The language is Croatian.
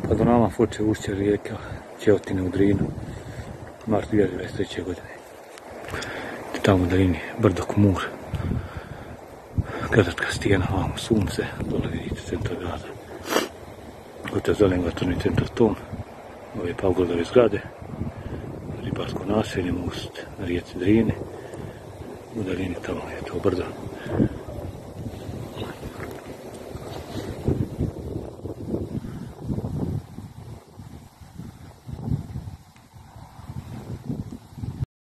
Pa do nama počne ušće rijeka Ćeotine u Drinu, mart 2023. godine. Tamo u daljini brdo Kumur, Gradačka stijena, vamo sunce, dole vidite centar grada. Hotel Zelen, vatrni centar Ton, ove Pavgrodove zgrade, ribarsko naselje, most na rijeci Drine, u daljini tamo je to brdo